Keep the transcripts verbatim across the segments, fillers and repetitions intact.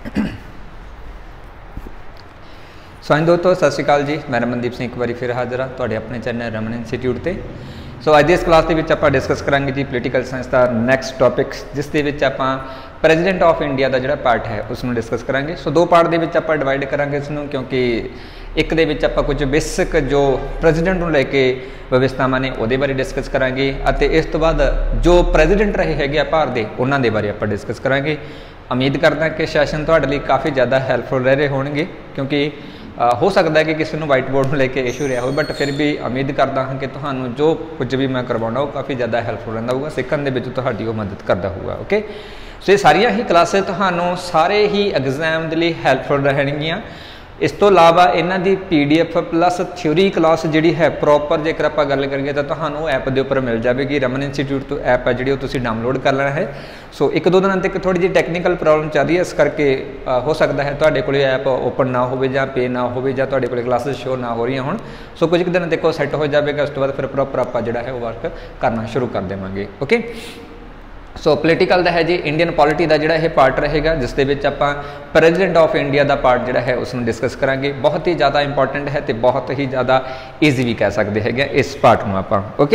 सो हाँ दोस्तों सत श्री अकाल जी, मैं रमनदीप सिंह एक बार फिर हाजिर हाँ तुहाडे अपने चैनल रमन इंस्टीट्यूट पर। सो अज इस क्लास के आप डिस्कस करांगे जी पोलीटिकल साइंस का नैक्सट टॉपिक, जिस आप प्रेजिडेंट ऑफ इंडिया का जोड़ा पार्ट है उसमें डिस्कस करांगे। सो दो पार्ट के आप डिवाइड करांगे इसनों, क्योंकि एक दे विच आपां कुछ बेसिक जो प्रेजिडेंट को लैके व्यवस्थावां ने उहदे बारे डिस्कस करांगे, अते इस तो बाद जो प्रेजिडेंट रहे है भारत के उन्होंने बारे आप डिस्कस करांगे। उम्मीद करदा कि सैशन तुहाडे लई काफ़ी ज़्यादा हैल्पफुल रह रहे होणगे, क्योंकि हो सकता है कि किसी को वाइट बोर्ड में लेके इशू रहा हो, बट फिर भी उम्मीद करता हाँ कि तुहानू जो कुछ भी मैं करवाना वो काफ़ी ज़्यादा हैल्पफुल रहा होगा, सीखण दे विच तुहाडी वो मदद करता होगा। ओके, सो ये सारिया ही क्लासेस तुहानू सारे ही एग्जाम के लिए हैल्पफुल रहणगियां। इस तो इलावा इन्हां दी P D F plus theory class जिहड़ी है प्रॉपर जेकर आप गल करिए तो तुहानू ऐप के उपर मिल जाएगी। रमन इंस्टीट्यूट तो ऐप है जी तुसीं डाउनलोड कर लेना है। सो एक दो दिन तक थोड़ी जी टैक्नीकल प्रॉब्लम चल रही है, इस करके हो सकता है तुहाडे कोल ऐप ओपन ना हो जां पे ना हो जां तुहाडे कोल क्लासेस शो ना हो रही होण। सो कुछ दिन तक वो सैट हो जाएगा, उस तो बाद फिर प्रॉपर आप जिहड़ा है वो वर्क करना शुरू कर देवांगे। ओके, सो पोलीटिकल का है जी इंडियन पॉलिटी का जोड़ा यह पार्ट रहेगा, जिसके आप प्रेजिडेंट ऑफ इंडिया का पार्ट जोड़ा है उसमें डिस्कस करांगे। बहुत ही ज़्यादा इंपॉर्टेंट है तो बहुत ही ज़्यादा ईजी भी कह सकते हैं इस पार्ट में आप। ओके,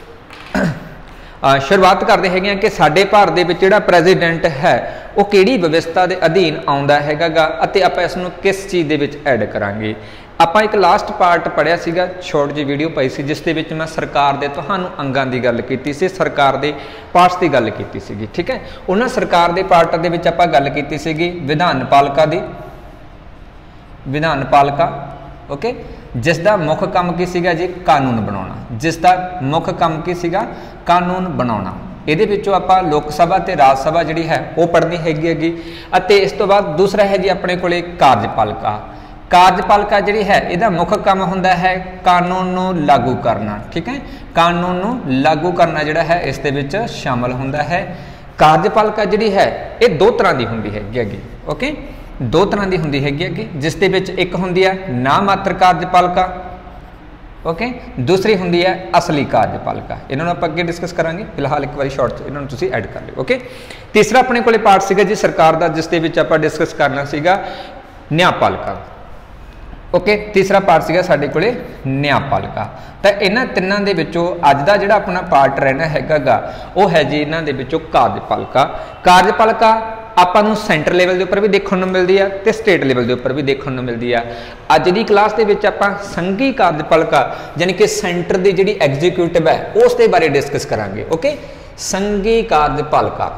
शुरुआत करते हैं कि साडे भारत दे विच जिहड़ा प्रेजिडेंट है वो किहड़ी व्यवस्था के अधीन आउंदा हैगा, अते आपां इसनूं किस चीज़ दे विच ऐड करांगे। ਆਪਾਂ एक लास्ट पार्ट पढ़िया सीगा, छोट जी वीडियो पाई सी, जिस दे विच मैं सरकार दे तुहानू अंगां दी गल कीती सी, सरकार दे पार्ट्स की गल कीती सीगी। ठीक है, उन्हां सरकार दे पार्ट दे विच आपां गल कीती सीगी विधान पालिका दी, विधान पालिका। ओके, जिस दा मुख काम की सीगा जी कानून बनाउणा, जिस दा मुख काम की सीगा कानून बनाउणा। ਇਹਦੇ ਵਿੱਚੋਂ ਆਪਾਂ लोक सभा ਤੇ राज सभा ਜਿਹੜੀ है वो पढ़नी हैगी हैगी। ਅਤੇ ਇਸ ਤੋਂ ਬਾਅਦ दूसरा है जी अपने ਕੋਲੇ कार्यपालिका। कार्यपालिका जी है यदा मुख काम होंदा है कानून नूं लागू करना। ठीक है, कानून नूं लागू करना जिहड़ा है इस दे विच शामिल होंदा है। कार्यपालिका जी है ये दो तरह की होंदी हैगी। ओके, दो तरह की होंदी हैगी, जिस दे विच एक होंदी है ना मात्र कार्यपालिका। ओके, दूसरी होंदी है असली कार्यपालिका। इन्होंने आप अगे डिस्कस करांगे, फिलहाल एक बार शॉर्ट इन्होंने तुसीं ऐड कर लियो। ओके, तीसरा अपने कोले पार्ट सीगा जी सरकार का, जिस दे विच आपां डिस्कस करना सीगा न्यायपालिका। ओके, तीसरा पार्ट सीगा साडे कोले न्यायपालिका। तो इन्हां तिन्नां दे विचों अज दा जिहड़ा अपना पार्ट रहना हैगा वो है जी इन्हां दे विचों कार्यपालिका। कार्यपालिका आपां नूं सेंटर लेवल के उपर भी देखने को मिलती है तो स्टेट लेवल के उपर भी देखने को मिलती है। अज की क्लास के विच आपां संघी कार्यपालिका यानी कि सेंटर की जिहड़ी एग्जीक्यूटिव है उस दे बारे डिस्कस करांगे। ओके, संघी कार्यपालिका।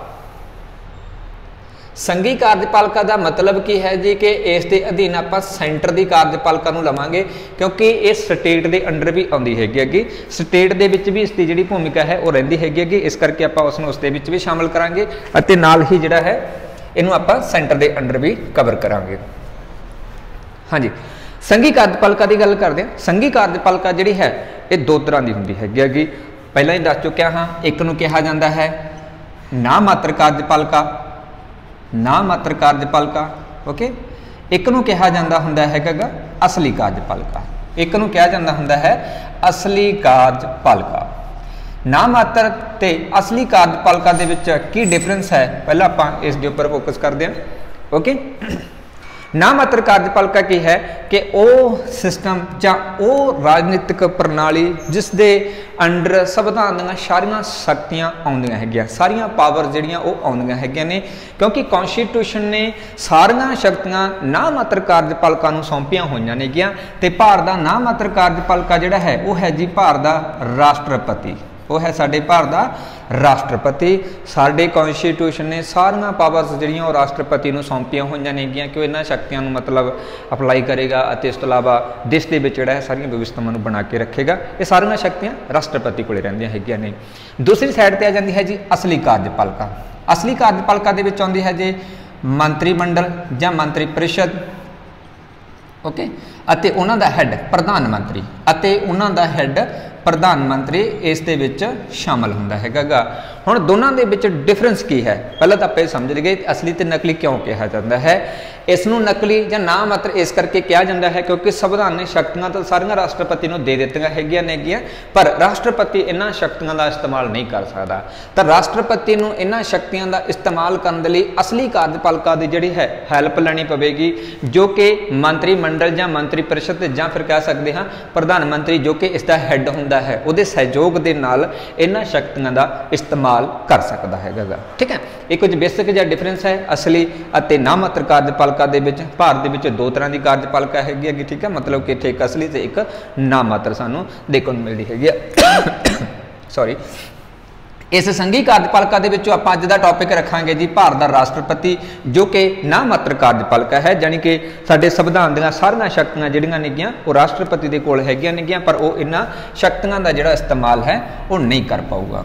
संघी कार्यपालिका का मतलब की है जी कि इस दे अधीन आप सेंटर की कार्यपालिका नूं लवांगे, क्योंकि इस स्टेट के अंडर भी आउंदी हैगी हैगी। स्टेट दे विच भी इसकी जिहड़ी भूमिका है वो रहिंदी हैगी हैगी, इस करके आप उसनूं उस दे विच भी शामिल करांगे, अते नाल ही जिहड़ा है इनू आप सेंटर के अंडर भी कवर करांगे। हाँ जी, संघी कार्यपालिका की गल करते हैं। संघी कार्यपालिका जिहड़ी है ये दो तरह की होंदी हैगी हैगी। पहलां ही दस चुकिया हाँ, एक नूं कहा जाता है ना मात्र कार्यपालिका, ना मात्र कार्यपालिका। ओके, एक नूं कहा जाता हुंदा हैगा असली कार्यपालिका, एक नूं कहा जाता हुंदा है असली कार्यपालिका। ना मात्र ते असली कार्यपालिका दे विच की डिफरेंस है, पहला आपां इस दे उपर फोकस करते हैं। ओके, ना मात्र कार्यपालिका की है कि वह सिस्टम या वह राजनीतिक प्रणाली जिस दे अंडर संविधान दी सारियां शक्तियां आउंदियां हैगियां, सारियां पावर जिहड़ियां वो आउंदियां हैगियां ने, क्योंकि कॉन्स्टिट्यूशन ने सारियां शक्तियां ना मात्र कार्यपालिका नूं सौंपियां होईयां नेगियां। ते भारत दा ना मात्र कार्यपालिका जिहड़ा है वो है जी भारत दा राष्ट्रपति, वो है साडे भारत दा राष्ट्रपति। साडे कॉन्स्टिट्यूशन ने सारियां पावर्स जिहड़ियां वो राष्ट्रपति नूं सौंपियां होईयां नेगियां कि इन्हां शक्तियां नूं मतलब अप्लाई करेगा, अते इस तो इलावा देश दे विच जिहड़ा है सारियां व्यवस्थावां नूं बना के रखेगा। ये सारियां शक्तियां राष्ट्रपति कोले रहिंदियां हैगियां ने। दूसरी साइड ते आ जांदी है जी असली कार्यपालिका। असली कार्यपालिका दे विच आउंदी है जी मंत्रिमंडल जां मंत्री परिषद। ओके, अते उन्हां दा हैड प्रधानमंत्री, अते उन्हां दा हैड प्रधानमंत्री इस दे विच शामिल हुंदा हैगा। हुण दोनों के विच डिफरेंस की है, पहले तो आप समझ लगे असली ते नकली क्यों कहा जाता है। इसनूं नकली जां ना मात्र इस करके कहा जाता है क्योंकि संविधान ने शक्तियां तो सारियां राष्ट्रपति नूं दे दित्तियां हैगियां नेगियां, पर राष्ट्रपति इन्हां शक्तियां का इस्तेमाल नहीं कर सकता। तो राष्ट्रपति नूं इन्हां शक्तियां का इस्तेमाल करने के लिए असली कार्यपालिका की जिहड़ी है हैल्प लैनी पवेगी, जो कि मंत्रिमंडल जां मंत्री परिषद जां फिर कह सकते हाँ प्रधानमंत्री जो कि इसका हैड हुंदा है उहदे सहयोग के नाल इन्हां शक्तियां का इस्तेमाल कर सकता है। ठीक है, ये कुछ बेसिक जिहा डिफरेंस है असली अते नामात्र कार्यपालिका दे विच। भारत दे विच दो तरह की कार्यपालिका हैगी, ठीक है, मतलब कि एक असली ते एक नामात्र सानूं देखण नूं मिलदी हैगी। सॉरी, इस संघी कार्यपालिका दे विचों आपां अज दा टॉपिक रखांगे जी भारत दा राष्ट्रपति, जो कि नामात्र कार्यपालिका है, यानी कि साडे संविधान दीआं सारियां शक्तियां जिहड़ियां नेगियां वो राष्ट्रपति दे कोल हैगियां नेगियां, पर वो इन्हां शक्तियां दा जिहड़ा इस्तेमाल है वो नहीं कर पाऊगा।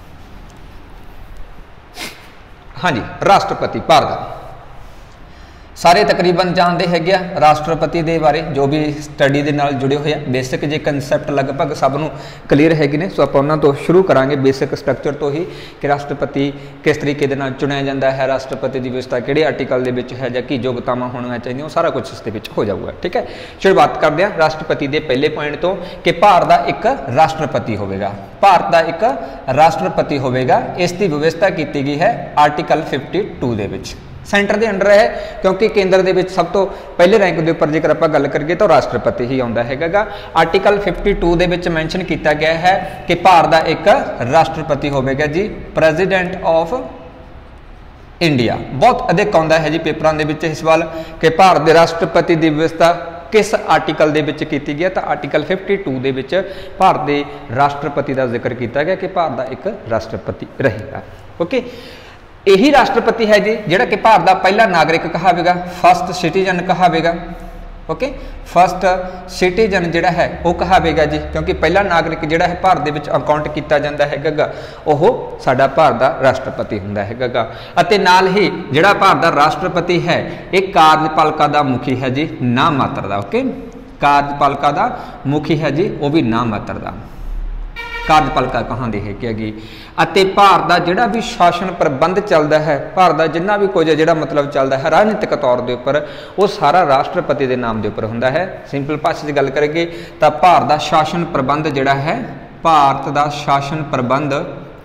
हाँ जी, राष्ट्रपति भारत सारे तकरीबन जानते हैं राष्ट्रपति के बारे, जो भी स्टडी के नाल जुड़े हुए बेसिक जे कंसैप्ट लगभग सबनों क्लीयर है ने। सो आप उन्हां तो शुरू करांगे बेसिक स्ट्रक्चर तो ही कि राष्ट्रपति किस तरीके दे नाल चुनिया जाता है, राष्ट्रपति की व्यवस्था किहड़े आर्टिकल दे विच है, जां की योग्यतावां होणियां चाहिए, सारा कुछ इसके विच हो जाऊगा। ठीक है, शुरुआत करते हैं राष्ट्रपति के पहले पॉइंट तो कि भारत का एक राष्ट्रपति होगा। भारत का एक राष्ट्रपति होगा, इसकी व्यवस्था की गई है आर्टिकल फिफ्टी टू दे विच, सेंटर के अंडर है, क्योंकि केंद्र के सब तो पहले रैंक के उपर जेकर आप गल करिए तो राष्ट्रपति ही आता है। आर्टिकल फिफ्टी टू के विच मैंशन किया गया है कि भारत का एक राष्ट्रपति होगा जी, प्रेजिडेंट ऑफ इंडिया। बहुत अधिक आता है जी पेपरों के इस सवाल कि भारत के राष्ट्रपति की व्यवस्था किस आर्टिकल दे विच कीती गई, तो आर्टिकल फिफ्टी टू दे विच भारत के राष्ट्रपति का जिक्र किया गया कि भारत का एक राष्ट्रपति रहेगा। ओके, यही राष्ट्रपति है जी जिहड़ा कि भारत का पहला नागरिक कहावेगा, फर्स्ट सिटीजन कहावेगा। ओके, फर्स्ट सिटीजन जिहड़ा है वो कहावेगा जी, क्योंकि पहला नागरिक जिहड़ा है भारत दे विच अकाउंट किया जाता है ओह साडा भारत का राष्ट्रपति हुंदा है। अते नाल ही जिहड़ा भारत का राष्ट्रपति है एक कार्यपालिका का मुखी है जी, नाम मात्र दा। ओके, कार्यपालिका का मुखी है जी, वो भी नाम मात्र दा। कार्यपालिका कहाँ दी हैगी, अते भारत का जिहड़ा भी शासन प्रबंध चलता है, भारत का जिन्ना भी कुछ जिहड़ा मतलब चलता है राजनीतिक तौर के उपर, वो सारा राष्ट्रपति के नाम के उपर हुंदा है। सिंपल भाषा च गल करेंगे तो भारत का शासन प्रबंध जिहड़ा है, भारत का शासन प्रबंध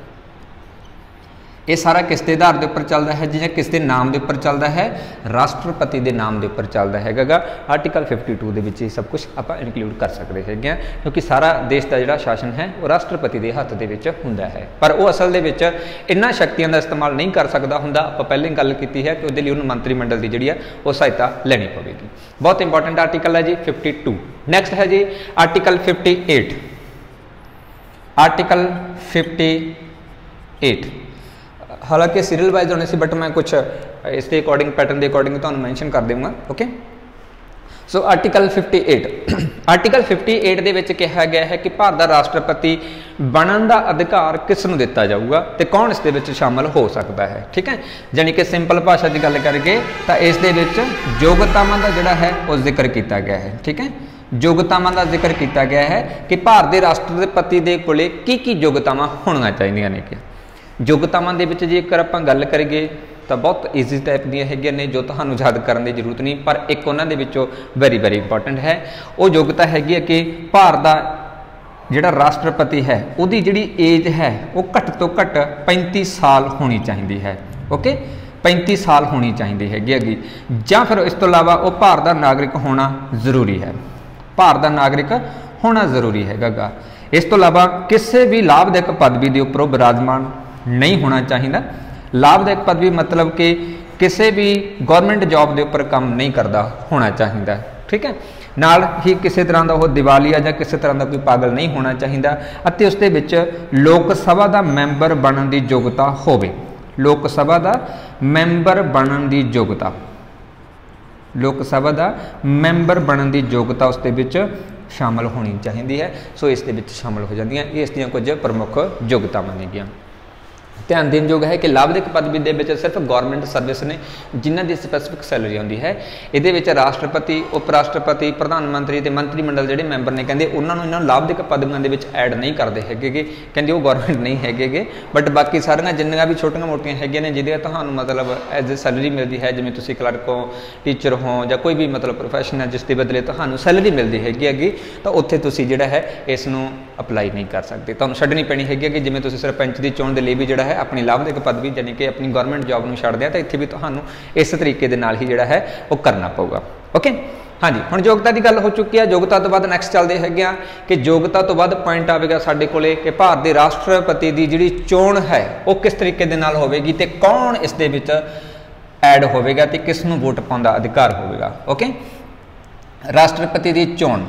ये सारा किस दे आधार के उपर चलता है जी, किस दे नाम के उपर चलता है, राष्ट्रपति के नाम के उपर चलता है। आर्टिकल फिफ्टी टू के सब कुछ आप इनकलूड कर सकते हैं, क्योंकि सारा देश का जिहड़ा शासन है वो राष्ट्रपति के हत्थ दे विच हुंदा है, पर वो असल दे विच इन्हां शक्तियों का इस्तेमाल नहीं कर सकता हुंदा। आप पहले गल की है कि उसके लिए उन्होंने मंत्रिमंडल की जिहड़ी है वो सहायता लेनी पवेगी। बहुत इंपॉर्टेंट आर्टिकल है जी फिफ्टी टू। नैक्सट है जी article fifty eight. Article fifty eight हालांकि सीरियल वाइज होने से, बट मैं कुछ इसके अकॉर्डिंग पैटर्न के अकॉर्डिंग तो मैंशन कर दूंगा। Okay, so article fifty eight article fifty eight दे विच कहा गया है कि भारत का राष्ट्रपति बनने का अधिकार किस नूं दिता जाऊगा तो कौन इस दे विच शामिल हो सकता है। ठीक है, यानी कि सिंपल भाषा की गल करके तो इस दे विच योग्यतावां का जिहड़ा है वो जिक्र किया गया है। ठीक है, योग्यतावां का जिक्र किया गया है कि भारत के राष्ट्रपति के कोले की की योग्यतावां होणियां चाहीदियां ने। कि योग्यतावां दे विच जेकर आपां गल करिए तो बहुत ईजी टाइप दियां हैगियां ने, जो तुहानूं याद करन की जरूरत नहीं, पर एक उन्हां दे विचों वेरी वेरी इंपॉर्टेंट है। वो योग्यता हैगी है कि भारत का जिहड़ा राष्ट्रपति है उहदी जिहड़ी एज है वो घट तो घट पैंती साल होनी चाहिए है। ओके, पैंती साल होनी चाहिए हैगी हैगी जां फिर इस तो इलावा वो भारत का नागरिक होना जरूरी है, भारत का नागरिक होना जरूरी हैगा। इस तो इलावा किसी भी लाभदायक पदवी के उपर विराजमान नहीं होना चाहिए। लाभदायक पदवी मतलब कि किसी भी गवर्नमेंट जॉब के उपर काम नहीं करता होना चाहिए। ठीक है, नाल ही किसी तरह का वो दिवालिया या किसी तरह का कोई पागल नहीं होना चाहिए, अते उसदे विच लोक सभा का मैंबर बनने की योग्यता होवे। लोक सभा का मैंबर बनने की योग्यता, लोक सभा का मैंबर बनने की योग्यता उसदे विच शामिल होनी चाहिए है। सो इस दे विच शामिल हो जाती हैं, ये इसदियां कुछ प्रमुख योग्यतावां नेगियां। ध्यान देने योग है कि लाभविक पदवी दे विच सिर्फ गौरमेंट सर्विस ने जिन्हां दी स्पैसिफिक सैलरी आउंदी है। इहदे विच राष्ट्रपति, उप राष्ट्रपति, प्रधानमंत्री ते मंत्रीमंडल जिहड़े मैंबर ने कहंदे उन्हां नूं इन्हां लाभविक पदवियां दे विच ऐड नहीं करदे हैगे, कहंदे वो गौरमेंट नहीं हैगे। बट बाकी सारियां जिन्नियां भी छोटियां मोटियां हैगियां ने जिहदे तुहानूं मतलब एज ए सैलरी मिलदी है, जिवें तुसीं क्लर्क हो, टीचर हो जां कोई भी मतलब प्रोफैशन है जिस दे बदले तुहानूं सैलरी मिलदी हैगी हैगी तां उत्थे तुसीं जिहड़ा है इस नूं अप्लाई नहीं कर सकते, तुहानूं छड्डनी पैणी हैगी कि जिवें तुसीं सरपंच दी चोण दे लई भी जिहड़ा है अपनी लाभविक पदवी यानी कि अपनी गौरमेंट जॉब नूं छड्डदे आ तां इत्थे भी तुहानूं इस तरीके दे नाल ही जिहड़ा है वो करना पਊਗਾ। ओके हाँ जी, हुण योग्यता की गल हो चुकी है। योग्यता तो बाद नैक्सट चलते हैं कि योग्यता तो बाद पॉइंट आएगा साडे कोले कि भारत के राष्ट्रपति की जिहड़ी चोण है वो किस तरीके दे नाल होवेगी ते कौन इस दे विच ऐड होवेगा ते किस नूं वोट पाउण दा अधिकार होवेगा। ओके, राष्ट्रपति की चोण,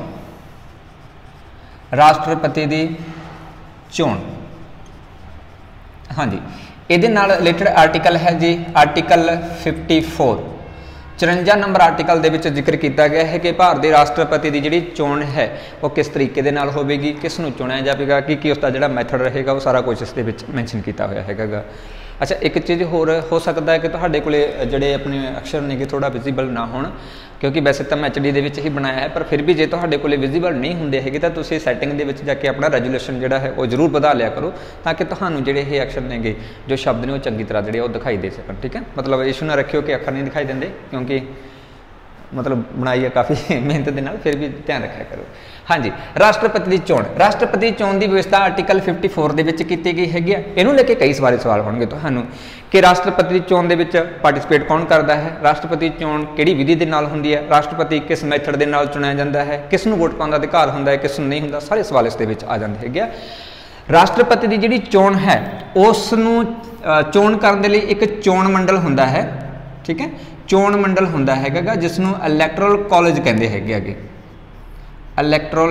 राष्ट्रपति की चोण हाँ जी, ये रिलेटेड आर्टिकल है जी आर्टिकल फिफ्टी फोर चुरंजा नंबर आर्टिकल दे विच जिक्र किया गया है कि भारत के राष्ट्रपति की जिहड़ी चोण है वो किस तरीके दे नाल होवेगी, किस नूं चुनिया जाएगा, कि की उसका जिहड़ा मैथड रहेगा वो सारा कुछ इस दे विच मैंशन किया होया हैगा। अच्छा, एक चीज़ होर हो सकता है कि तुहाडे कोले जिहड़े अपने अक्षर ने कि थोड़ा विजिबल ना होण, क्योंकि वैसे तो मैं एच डी दे विच ही बनाया है, पर फिर भी जे तुहाडे कोले विजिबल नहीं हुंदे हैगे तां तुसीं सैटिंग दे विच जाके अपना रेजोल्यूशन जिहड़ा है वो जरूर वधा लिया करो ताकि तुहानूं जिहड़े ये अक्षर नेगे जो शब्द ने वो चंगी तरह जिहड़े वो दिखाई दे सकन। ठीक है, मतलब इशू ना रखियो कि अक्षर नहीं दिखाई देंदे, क्योंकि मतलब बनाई है काफ़ी मेहनत के नाल, फिर भी ध्यान रखा करो। हाँ जी, राष्ट्रपति की चोण, राष्ट्रपति चोण की व्यवस्था आर्टिकल फिफ्टी फोर के की गई हैगी। इनू लेके कई सारे सवाल होंगे तुहानूं कि राष्ट्रपति की चोण के पार्टिसिपेट कौन करता है, राष्ट्रपति चोण किहड़ी विधि के नाल हुंदी है, राष्ट्रपति किस मैथड के नाल चुनिया जाता है, किस नूं वोट पाउण दा अधिकार हुंदा है, किस नूं नहीं हुंदा, सारे सवाल इस दे विच आ जांदे हैगे। राष्ट्रपति की जिहड़ी चोण है उस नूं चोण करन दे लई एक चोण मंडल हुंदा है। ठीक है, चोण मंडल हुंदा हैगा जिसनूं इलैक्टोरल कॉलेज कहंदे हैगे अगे, इलैक्टोरल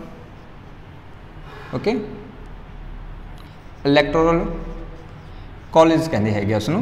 ओके इलैक्टोरल कॉलेज कहंदे हैगे उसनूं।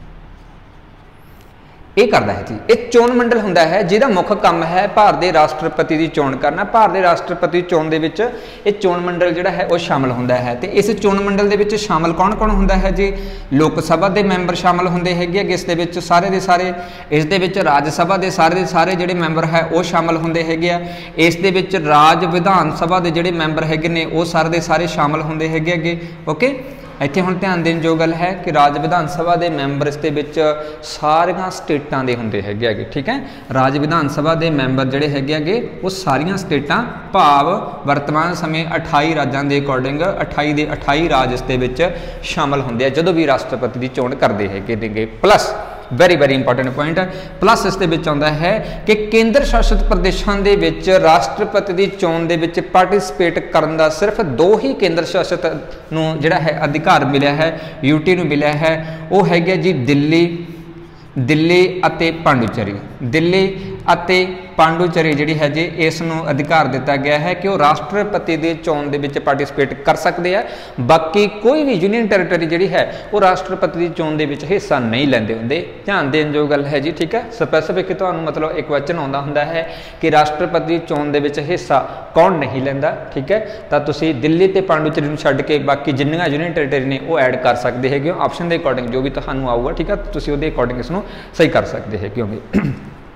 ये करता है जी, एक चोण मंडल हुंदा है जिहदा मुख काम है भारत के राष्ट्रपति की चोण करना। भारत के राष्ट्रपति चोण दे विच ये चोण मंडल जिहड़ा है वो शामिल हुंदा है। तो इस चोण मंडल दे विच शामिल कौन कौन हुंदा है जी, लोक सभा के मैंबर शामिल हुंदे हैगे इस दे विच सारे दे सारे, इस दे विच राज सभा के सारे दे सारे जिहड़े मैंबर है वो शामिल हुंदे हैगे आ, इस दे विच राज विधान सभा के जिहड़े मैंबर हैगे ने वो सारे दे सारे शामिल हुंदे हैगे अगे। ओके, इत्थे हुण ध्यान देण जो गल है कि राज विधान सभा के मैंबर इस दे विच सारियां स्टेटां दे हुंदे हैगे अगे। ठीक है, राज विधान सभा के मैंबर जिहड़े हैगे अगे वो सारियां स्टेटां भाव वर्तमान समय अठाई राज्यां दे अकॉर्डिंग अठाई दे अठाई राज इस दे विच शामिल हुंदे आ जदों भी राष्ट्रपति की चोण करदे हैगे नेगे। Plus very very important point है, प्लस इस दे विच आउंदा है कि केंद्र शासित प्रदेशों के विच राष्ट्रपति की चोण दे विच पार्टिसिपेट करन दा सिर्फ दो ही केंद्र शासित नूं जिहड़ा है अधिकार मिलिया है, यूटी नूं मिलिया है, वो हैगे जी दिल्ली दिल्ली अते पांडुचेरी। दिल्ली अते पांडुचेरी जिहड़ी है जी इस नूं अधिकार दिता गया है कि वो राष्ट्रपति की चोण दे विच पार्टिसिपेट कर सकते हैं। बाकी कोई भी यूनियन टैरेटरी जिहड़ी है वो राष्ट्रपति की चोण दे विच हिस्सा नहीं लैंदे हुंदे। ध्यान देण जो गल है जी। ठीक है, स्पैसिफिक तुहानूं मतलब एक क्वेश्चन आउंदा हुंदा है कि राष्ट्रपति चोण दे विच हिस्सा कौन नहीं लैंदा। ठीक है, तां तुसीं दिल्ली ते पांडुचेरी नूं छड्ड के बाकी जिन्नियां यूनियन टैरेटरी ने वो ऐड कर सकते हैगे हो ऑप्शन के अकॉर्डिंग जो भी तुहानूं आऊगा। ठीक है, तुसीं उहदे अकॉर्डिंग इसनूं सही कर सकते हैगे होगे।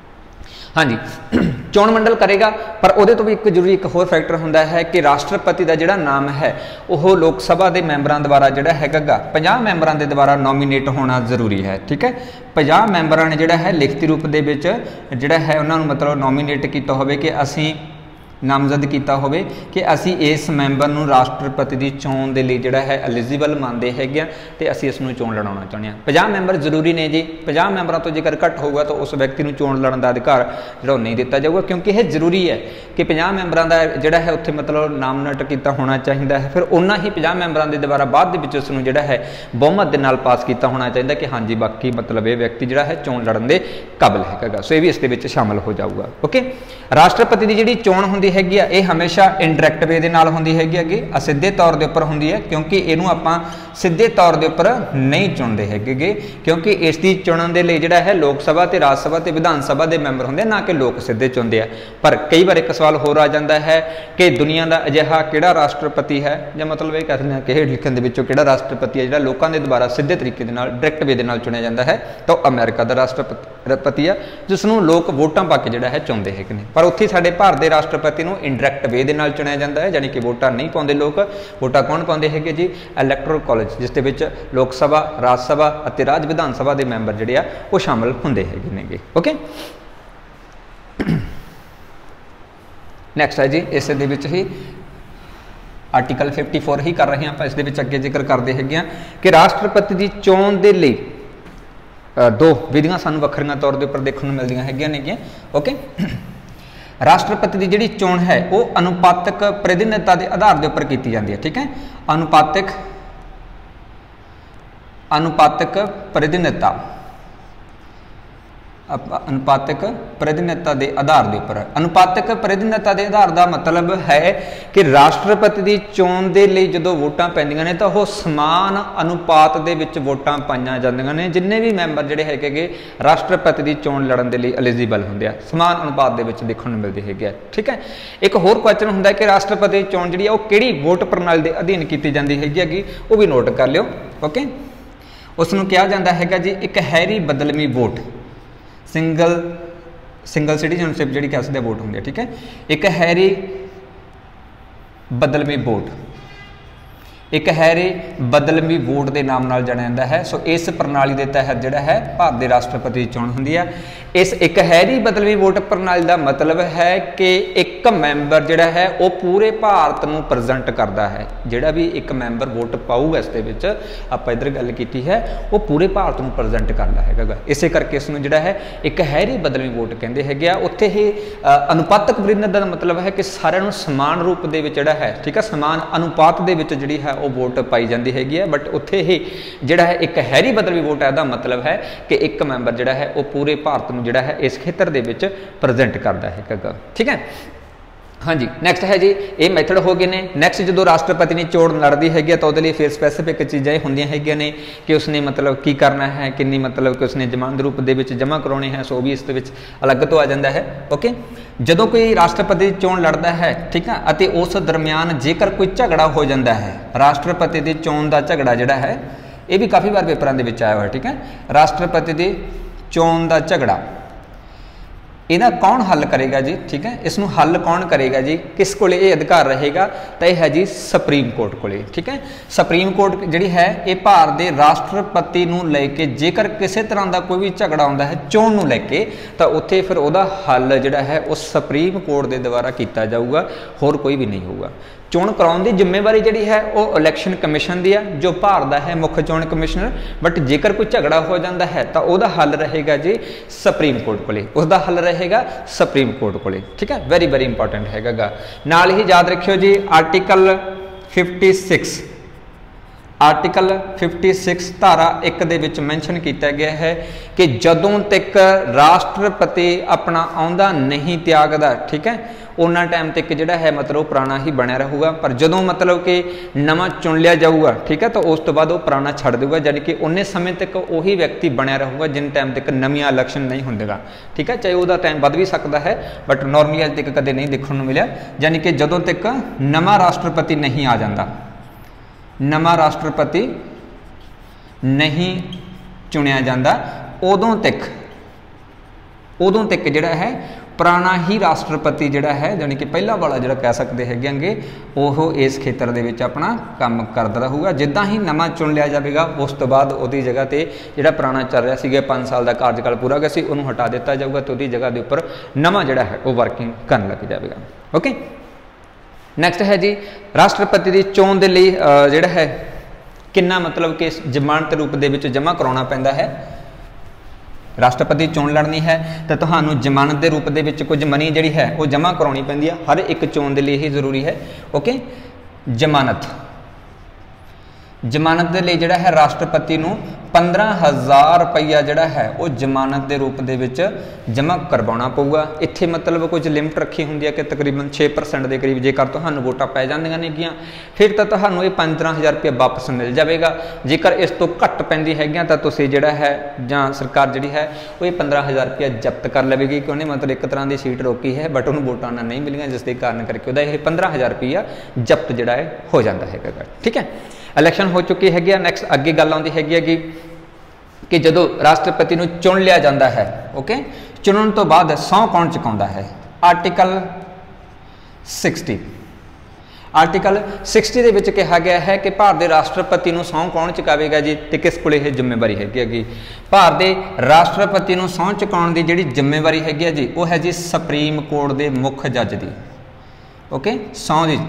हाँ जी, चोण मंडल करेगा, पर वो तो भी एक जरूरी एक होर फैक्टर होंदा है कि राष्ट्रपति का जिहड़ा नाम है वो लोक सभा के मैंबरां द्वारा जिहड़ा हैगा पचास मैंबरां दे द्वारा नॉमीनेट होना जरूरी है। ठीक है, पचास मैंबरां ने जिहड़ा है लिखती रूप दे विच जिहड़ा है उन्हां नूं मतलब नॉमीनेट किया होवे कि असीं नामजद किया होवे कि असी इस मैंबर नूं राष्ट्रपति की चोण के लिए जिहड़ा है एलिजिबल मानते हैं तो असी इसनूं चोण लड़ाउणा चाहुंदे हां। पचास मैंबर जरूरी ने जी, पचास मैंबरां तो जेकर घट होगा तो उस व्यक्ति नूं चोण लड़न का अधिकार जिहड़ा नहीं दिता जाऊगा, क्योंकि यह जरूरी है कि पचास मैंबरां दा जिहड़ा है उत्थे मतलब नामनेट किया होना चाहिए है। फिर उन्ना ही पचास मैंबरां दे द्वारा बाद दे विच उसनूं जिहड़ा है बहुमत दे नाल पास किया होना चाहिए कि हाँ जी बाकी मतलब ये व्यक्ति जिहड़ा है चोण लड़न के काबिल हैगा। सो ये भी इस दे विच शामिल हो जाऊगा। ओके, राष्ट्रपति की जिहड़ी चोण हुंदी हैगी आ ये हमेशा इनडायरैक्ट वे दे नाल हुंदी हैगी अगे असिद्धे तौर दे उपर हुंदी है क्योंकि इहनूं आपां सिद्धे तौर दे उपर नहीं चुनते हैगे क्योंकि इसकी चुनन दे लई जिहड़ा है लोक सभा ते राज सभा ते विधान सभा दे मैंबर हुंदे ना कि लोक सिद्धे चुनते हैं। पर कई बार एक सवाल होर आ जाता है कि दुनिया का अजिहा किहड़ा राष्ट्रपति है या मतलब ये कहते हैं कि लिखण दे विचों किहड़ा राष्ट्रपति है जिहड़ा लोकां दे द्वारा सिद्धे तरीके दे नाल डायरैक्ट वे दे नाल चुनिया जाता है तो अमेरिका का राष्ट्रपति है जिसनूं लोक वोटां पा के जिहड़ा है चुनते है कि नहीं। पर उत्थे साडे भारत दे राष्ट्रपति नूं इनडायरैक्ट वे दे नाल चुनिया जाता है यानी कि वोटां नहीं पाउंदे लोक वोटां कौन पाउंदे हैगे जी इलैक्टोरल कॉलेज जिस दे विच लोक सभा राज सभा अते राज विधान सभा के मैंबर जिहड़े आ वो शामिल हुंदे हैगे नेगे। ओके नैक्सट है जी इस दे विच ही आर्टिकल फिफ्टी फोर ही कर रहे हैं आप इस दे विच अगे जिक्र करते हैं कि राष्ट्रपति की चोण के लिए दो विधियां सानू वखरियां तौर के उपर देखने को मिलदियां हैगियां नेगियां। ओके राष्ट्रपति की जिहड़ी चोण है वो अनुपातक प्रतिनिधिता के आधार के उपर की जाती है। ठीक है अनुपातक अनुपातक प्रतिनिधिता अनुपातक प्रतिनिधिता के आधार के उपर अनुपातक प्रतिनिधिता के आधार का मतलब है कि राष्ट्रपति की चोण के लिए जो वोटां पैंदियां ने तो वह समान अनुपात के विच वोटां पाईयां जांदियां ने जिन्ने भी मैंबर जिहड़े हैगे राष्ट्रपति की चोण लड़न के लिए एलिजिबल हुंदे आ समान अनुपात के विच देखण नूं मिलदे हैगे। ठीक है एक होर क्वेश्चन हुंदा है कि राष्ट्रपति की चोण जिहड़ी आ ओह किहड़ी वोट प्रणाली के अधीन की जाती हैगी वह भी नोट कर लिओ। ओके उसनूं कहा जाता हैगा जी इकहरी बदलवी वोट सिंगल सिंगल सिटीजनशिप जी कह सकते वोट होंगे। ठीक है इकहरी बदलवी वोट इकहरी बदलवी वोट के नाम नाल जानिया जाता है। सो इस प्रणाली के तहत जिहड़ा है भारत के राष्ट्रपति की चोण हुंदी है। इस इकहरी बदलवी वोट प्रणाली का मतलब है कि एक मैंबर जिहड़ा है वो पूरे भारत नूं प्रजेंट करता है जिहड़ा भी एक मैंबर वोट पाऊगा इस दे विच आपां इधर गल कीती है वो पूरे भारत नूं प्रजेंट करता है। इसे करके इसनूं जिहड़ा है इकहरी बदलवी वोट कहंदे हैगे आ। उत्थे ही अनुपातक प्रतिनिधिता का मतलब है कि सारिआं नूं समान रूप दे विच जिहड़ा है ठीक है समान अनुपात दे विच जिहड़ी है वो वोट पाई जाती हैगी है। बट उत्थे ही जिहड़ा है इकहरी बदलवी वोट है दा मतलब है कि एक मैंबर जिहड़ा है वो पूरे भारत नूं जिहड़ा है इस खेत्र दे विच प्रजेंट करता है। ठीक है हाँ जी नैक्सट है जी ये मैथड हो गए ने। नैक्सट जो राष्ट्रपति ने चोण लड़ती हैगी तो वो फिर स्पैसीफिक चीज़ां होंदियां हैगियां ने कि उसने मतलब की करना है किन्नी मतलब कि उसने जमानत रूप दे विच जमा करवाने हैं सो भी इस दे विच अलग तो आ जाता है। ओके जदों कोई राष्ट्रपति चोण लड़ता है ठीक है अते उस दरम्यान जेकर कोई झगड़ा हो जाता है राष्ट्रपति की चोण का झगड़ा जिहड़ा है ये भी काफ़ी बार पेपरों के विच आया हुआ। ठीक है राष्ट्रपति की चोण का झगड़ा इहदा कौन हल करेगा जी। ठीक है इसनूं हल कौन करेगा जी किस कोले ये अधिकार रहेगा तो यह है जी सुप्रीम कोर्ट कोले। ठीक है सुप्रीम कोर्ट जिहड़ी है ये भारत के राष्ट्रपति नूं लैके जेकर किसी तरह का कोई भी झगड़ा आउंदा है चोण नूं लैके तो उत्थे फिर उहदा हल जिहड़ा है उस सुप्रीम कोर्ट के द्वारा किया जाऊगा होर कोई भी नहीं होगा। चोण कराउण की जिम्मेवारी जिहड़ी है वो इलैक्शन कमीशन की है जो भारत का है मुख्य चोण कमिश्नर। बट जेकर कोई झगड़ा हो जाता है तो वह हल रहेगा जी सुप्रीम कोर्ट कोले उसका हल रहेगा सुप्रीम कोर्ट कोले। ठीक है वेरी वेरी इंपॉर्टेंट हैगा। नाल ही याद रखियो जी article fifty six article fifty six धारा एक दे विच मैंशन किया गया है कि जदों तक राष्ट्रपति अपना आउंदा नहीं त्यागदा ठीक है उन्ना टाइम तक जिहड़ा है मतलब पुराना ही बनया रहूगा। पर जदों मतलब कि नवा चुन लिया जाऊगा ठीक है तो उस तो बाद वो पुराना छड़ देगा यानी कि उन्ने समय तक वही व्यक्ति बनया रहूगा जिन टाइम तक नवीं इलैक्शन नहीं होंदेगा। ठीक है चाहे वह टाइम वध भी सकता है बट नॉर्मली अज तक कदे नहीं देखने को मिला यानी कि जदों तक नवा राष्ट्रपति नहीं आ जाता नवा राष्ट्रपति नहीं चुनिया जाता उदों तक उदों तक जिहड़ा है पुराना ही राष्ट्रपति जिहड़ा है यानी कि पहला वाला जिहड़ा कह सकते हैगे वो इस खेत्र दे विच अपना काम करता रहूगा। जिद्दां ही नवा चुन लिया जाएगा उस तो बाद उसकी जगह पर जिहड़ा पुराना चल रहा है पाँच साल का कार्यकाल पूरा गया सी उन्होंने हटा दिता जाऊगा तो उसकी जगह के उपर नवा जिहड़ा है वो वर्किंग करन लग जाएगा। ओके नैक्सट है जी राष्ट्रपति की चोण के लिए जिहड़ा है किन्ना मतलब कि जमानत रूप दे विच जमा करवाना पैंदा है। राष्ट्रपति चोण लड़नी है तो तुहानूं जमानत के रूप दे विच कुछ मनी जिहड़ी है वो जमा करवानी पैंदी है हर एक चोण के लिए ही जरूरी है। ओके जमानत जमानत के लिए जिहड़ा है राष्ट्रपति नूं पंद्रह हज़ार रुपया जिहड़ा है वो जमानत के रूप दे विच जमा करवाउणा पऊगा। इत्थे मतलब कुछ लिमिट रखी हुंदी है कि तकरीबन छे परसेंट के करीब जेकर तुहानूं वोटां पै जांदियां नेगीआं फिर तां तुहानूं ये पंद्रह हज़ार रुपया वापस मिल जाएगा। जेकर इस तो घट पैंदी हैगियां तां तुसीं जिहड़ा है जां सरकार जिहड़ी है वो ये पंद्रह हज़ार रुपया जब्त कर लवेगी कि उन्हें मतलब एक तरह की सीट रोकी है बट उन्होंने वोटां नहीं मिलियां जिसके कारण करके उहदा ये पंद्रह हज़ार रुपया जब्त जिहड़ा है हो जाता है। ठीक है, इलैक्शन हो चुकी हैगी। नैक्सट अगे गल आउंदी हैगी है कि जदों राष्ट्रपति नूं चुन लिया जाता है, ओके, चुनन तो बाद सौं कौन चुकाउंदा है? आर्टिकल सिक्सटी आर्टिकल सिक्सटी दे विच कहा गया है कि भारत के राष्ट्रपति नूं सौं कौन चुकावेगा जी, ते किस कोले यह जिम्मेवारी हैगी? भारत के राष्ट्रपति नूं सौं चुकाउण दी जिहड़ी जिम्मेवारी हैगी है जी वो है जी सुप्रीम कोर्ट के मुख जज की। ओके, सौं दी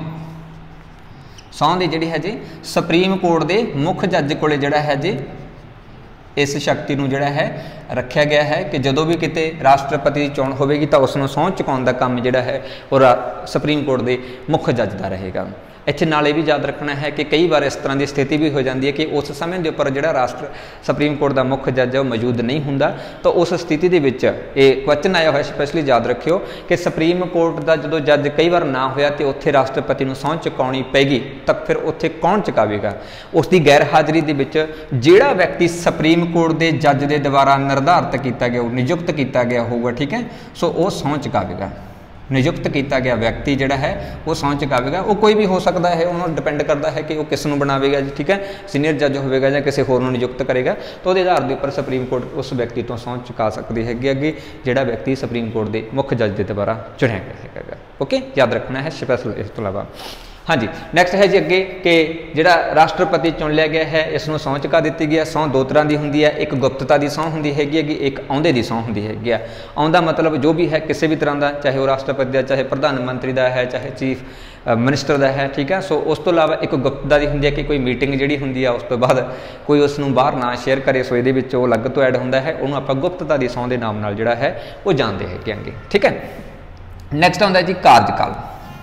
सौं दी जिहड़ी है जी सुप्रीम कोर्ट के मुख जज कोले जिहड़ा है जी इस शक्ति नूं जिहड़ा है रखा गया है कि जदों भी किते राष्ट्रपति की चोण होगी तो उसनूं सौं चुकाउण दा काम जिहड़ा है और सुप्रीम कोर्ट के मुख जज का रहेगा। इत्थे नाल ये भी याद रखना है कि कई बार इस तरह की स्थिति भी हो जाती है कि उस समय के उपर जिहड़ा राष्ट्र सुप्रीम कोर्ट का मुख जज है वो मौजूद नहीं हुंदा, तो उस स्थिति के विच ये क्वेश्चन आया हुआ स्पैशली याद रखियो कि सुप्रीम कोर्ट का जो जज कई बार ना होया तो उत्थे राष्ट्रपति नूं सौं चुकाउणी पैगी तो फिर उत्थे कौन चुकावेगा? उसकी गैर हाज़री दे विच जिहड़ा व्यक्ति सुप्रीम कोर्ट के जज के द्वारा निर्धारित किया गया नियुक्त किया गया होगा, ठीक है, सो वो सौं चुकावेगा। नियुक्त किया गया व्यक्ति जिहड़ा है वो सौं चुकावेगा। वो कोई भी हो सकता है, उन्होंने डिपेंड करता है कि वो किस नूं बनावेगा जी, ठीक है, सीनियर जज होगा या किसी होर नूं नियुक्त करेगा तो उसके आधार के उपर सुप्रीम कोर्ट उस व्यक्ति तो सौं चुका सकती हैगी अगे जिहड़ा व्यक्ति सुप्रीम कोर्ट के मुख जज के द्वारा चुनिया गया है। ओके, याद रखना है स्पैशल। इस तो इलावा हाँ जी नैक्सट है जी अगे कि जिहड़ा राष्ट्रपति चुन लिया गया है इसनूं सौं चुका दी गई है। सौं दो तरह की होंगी है, एक गुप्तता की सौं होंगी हैगी है, एक आउंदे की सौं होंगी हैगी है। आउंदा मतलब जो भी है किसी भी तरह का, चाहे वो राष्ट्रपति का, चाहे प्रधानमंत्री का है, चाहे चीफ मिनिस्टर का है, ठीक है। सो उस तो इलावा एक गुप्तता की होंगी है कि कोई मीटिंग जिहड़ी होंदी है उस तो बाद कोई उसनूं बाहर ना शेयर करे, सो इहदे विच अलग तो ऐड होंदा है, उन्होंने आपां गुप्तता की सौं के नाम नाल जिहड़ा है वो जानते हैगे, ठीक है। नैक्सट आउंदा जी कार्यकाल।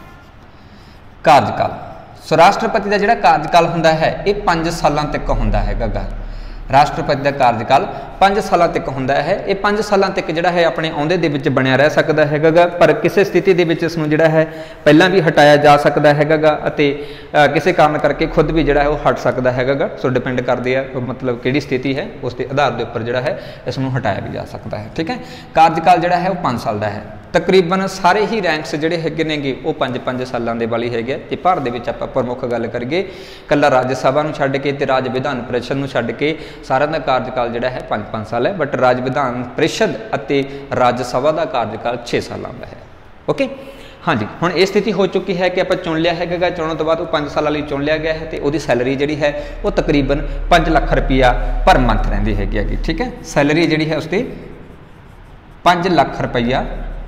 कार्यकाल सो राष्ट्रपति का जिहड़ा कार्यकाल हुंदा है ये पांच सालों तक हुंदा है गा। राष्ट्रपति का कार्यकाल पांच सालों तक हुंदा है। ये पांच सालों तक जिहड़ा है अपने आउंदे दे विच बनिया रह सकदा हैगा, पर किसी स्थिति दे विच इसनूं जिहड़ा है पहलां भी हटाया जा सकदा हैगा अते किसी कारण करके खुद भी जिहड़ा है वो हट सकदा हैगा। सो डिपेंड करदी है मतलब किहड़ी स्थिति है उसके आधार के उपर जिहड़ा है इसनूं हटाया भी जा सकता है, ठीक है। कार्यकाल जिहड़ा है वो पांच साल का है। तकरीबन सारे ही रैंक्स जिहड़े हैगे नेगे वो पांच पांच सालों के वाली हैगे। ते भारत दे विच आपां प्रमुख गल करिए कल्ला राज्य सभा नूं छड्ड के ते राज विधान परिषद नूं छड्ड के सारिਆਂ ਦਾ कार्यकाल जिहड़ा है पांच पांच साल है, बट राज विधान परिषद अते राज्य सभा का कार्यकाल छे सालों का है। ओके हाँ जी, हुण ये स्थिति हो चुकी है कि आप चुन लिया है, चुनने तो बाद पांच साल लिए चुन लिया गया है तो वो सैलरी जी है वो तकरीबन पांच लाख रुपया पर मंथ रही हैगी, ठीक है। सैलरी जी है उसकी पांच लाख रुपया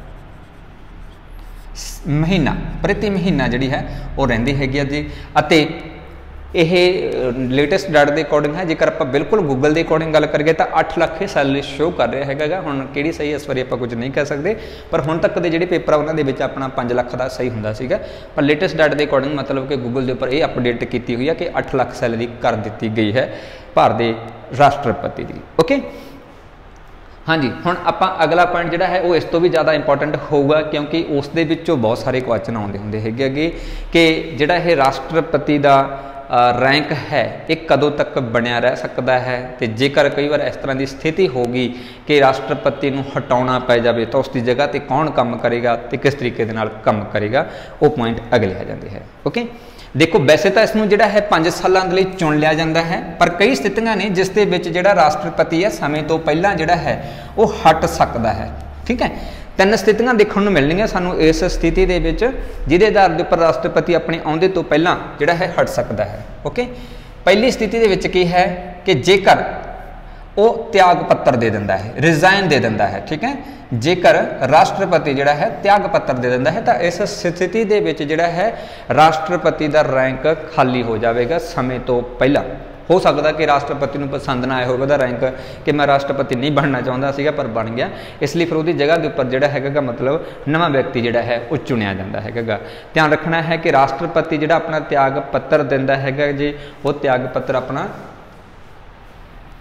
महीना प्रति महीना जी है वो रही हैगी जी। अते यह लेटेस्ट डाटा के अकॉर्डिंग है, जेकर आप बिल्कुल गूगल के अकॉर्डिंग गल करिए तो अठ लाख सैलरी शो कर रहा हैगा। हुण किहड़ी सही इस बारे आप कुछ नहीं कह सकते, पर हुण तक के जिहड़े पेपर उन्होंने अपना पांच लाख का सही हुंदा सीगा, पर लेटेस्ट डाटा के अकॉर्डिंग मतलब कि गूगल के उपर यह अपडेट की हुई है कि अठ लाख सैलरी कर दी गई है भारत के राष्ट्रपति की। ओके हाँ जी, हुण आपां अगला पॉइंट जिहड़ा है वो इस तो भी ज़्यादा इंपॉर्टेंट होगा क्योंकि उस दे विचों बहुत सारे क्वेश्चन आउंदे हुंदे हैगे कि जिहड़ा ये राष्ट्रपति का रैंक है एक कदों तक बनया रह सकता है, तो जेकर कई बार इस तरह की स्थिति होगी कि राष्ट्रपति नूं हटाउणा पै जाए तो उसकी जगह पर कौन काम करेगा तो किस तरीके दे नाल काम करेगा, वो पॉइंट अगले आ जाते हैं। ओके देखो वैसे तो इसनूं जिहड़ा है पांच सालों के लिए चुन लिया जाता है, पर कई स्थितियां ने जिस दे विच जिहड़ा राष्ट्रपति है समय तो पहला जिहड़ा है वो हट सकता है, ठीक है। तीन स्थितियां देखने को मिलणगीआं सानूं इस स्थिति दे विच जिहदे आधार के उपर राष्ट्रपति अपने आउंदे तो पहला जिहड़ा है हट सकता है। ओके पहली स्थिति दे विच की है कि जेकर वो त्याग पत्र दे दिंदा है, रिजाइन दे दिंदा है, ठीक है। जेकर राष्ट्रपति जिहड़ा है त्याग पत्र दे दिंदा है तो इस स्थिति दे विच जिहड़ा है राष्ट्रपति का रैंक खाली हो जाएगा समय तो पहला। हो सकता कि राष्ट्रपति को पसंद ना आया होगा रैंक कि मैं राष्ट्रपति नहीं बनना चाहता सीगा पर बन गया, इसलिए फिर उसकी जगह के उपर जिहड़ा हैगा मतलब नवा व्यक्ति जिहड़ा है वो चुनिया जाता हैगा। ध्यान रखना है कि राष्ट्रपति जिहड़ा अपना त्याग पत्र दिंदा हैगा जी वो त्याग पत्र अपना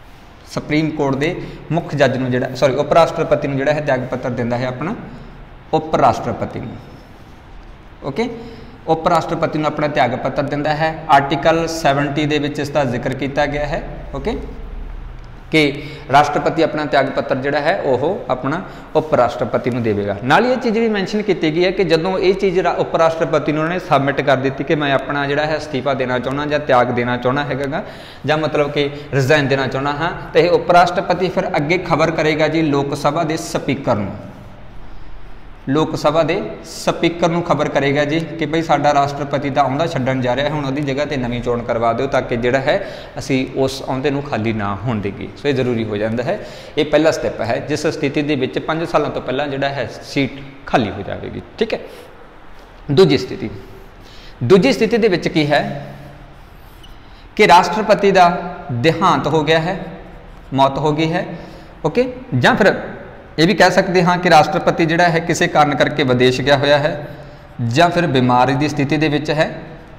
सुप्रीम कोर्ट के मुख्य जज नूं जिहड़ा सॉरी उप राष्ट्रपति नूं जिहड़ा है त्याग पत्र दिंदा है अपना उप राष्ट्रपति नूं। ओके, उप राष्ट्रपति नूं अपना त्याग पत्र दिंदा है। आर्टिकल सैवनटी दे विच इसका जिक्र किया गया है। ओके, कि राष्ट्रपति अपना त्याग पत्र जिहड़ा है वह अपना उप राष्ट्रपति नूं देवेगा। नाल ये चीज़ भी मैंशन की गई है कि जदों ये चीज़ उप राष्ट्रपति नूं उन्होंने सबमिट कर दी कि मैं अपना जिहड़ा है अस्तीफा देना चाहुंदा जां त्याग देना चाहुंदा हैगा जां मतलब कि रिजाइन देना चाहुंदा हाँ, तो यह उप राष्ट्रपति फिर अगे खबर करेगा जी लोक सभा के स्पीकर नूं, लोक सभा के स्पीकर नूं खबर करेगा जी कि भाई साडा राष्ट्रपति तो आउंदा छड्डण जा रहा है, हुण उहदी जगह ते नवीं चोण करवा दिओ ताकि जिहड़ा है असी उस आउंदे नूं खाली ना होण देगी। सो ये जरूरी हो जाता है। ये पहला स्टैप है जिस स्थिति दे विच पांच सालों तो पहला जिहड़ा है सीट खाली हो जाएगी। ठीक है, दूजी स्थिति दूजी स्थिति दे विच की है कि राष्ट्रपति का देहांत हो गया है, मौत हो गई है। ओके, जां फिर ये भी कह सकते हाँ कि राष्ट्रपति जिहड़ा है किसी कारण करके विदेश गया होया है या फिर बीमारी की स्थिति दे विच है,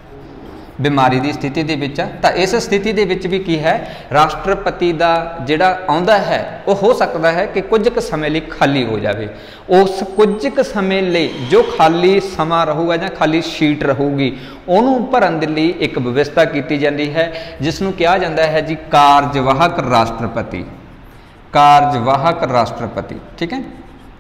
बीमारी की स्थिति दे विच तो इस स्थिति दे विच भी की है राष्ट्रपति का जिहड़ा आउंदा है वो हो सकता है कि कुछ क समय लई खाली हो जाए। उस कुछ क समय लई जो खाली समा रहूगा या खाली सीट रहूगी उहनूं भरन दे लई एक व्यवस्था की जाती है जिसनूं कहा जाता है जी कार्यवाहक राष्ट्रपति, कार्यवाहक राष्ट्रपति। ठीक है,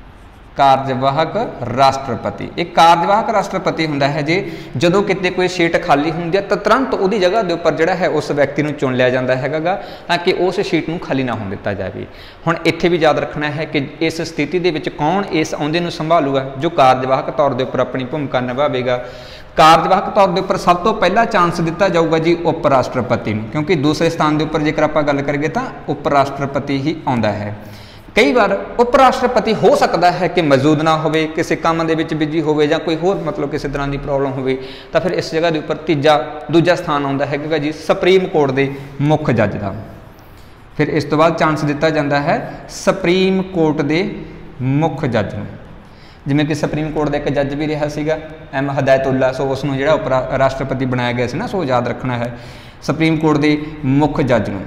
कार्यवाहक राष्ट्रपति एक कार्यवाहक राष्ट्रपति हुंदा है जी जदों किते कोई सीट खाली हुंदी है तो तुरंत उहदी जगह दे उपर जिहड़ा है उस व्यक्ति नूं चुन लिया जाता हैगा ताकि उस सीट नूं खाली ना होण दिता जाए। हुण इत्थे भी याद रखना है कि इस स्थिति दे विच कौन इस आउंदे नूं संभालूगा, जो कार्यवाहक तौर दे उपर अपनी भूमिका निभावेगा। कार्यवाहक तौर के उपर सब तो पहला चांस दिता जाऊगा जी उप राष्ट्रपति नूं, क्योंकि दूसरे स्थान के उपर जेकर आपां गल करिए तो उप राष्ट्रपति ही आउंदा है। कई बार उप राष्ट्रपति हो सकता है कि मौजूद ना होवे, किसी काम दे विच बिजी होवे जां कोई होर मतलब किसी तरह की प्रॉब्लम होवे तो फिर इस जगह के उपर तीजा दूजा स्थान आउंदा हैगा जी सुप्रीम कोर्ट के मुख्य जज का। फिर इस तो बाद चांस दिता जाता है सुप्रीम कोर्ट के मुख्य जज नूं, जिवें कि सुप्रीम कोर्ट का एक जज भी रहा सीगा एम हदायतुल्ला, सो उसनूं जिहड़ा उप राष्ट्रपति बनाया गया सी ना, सो याद रखना है सुप्रीम कोर्ट के मुख्य जज नूं।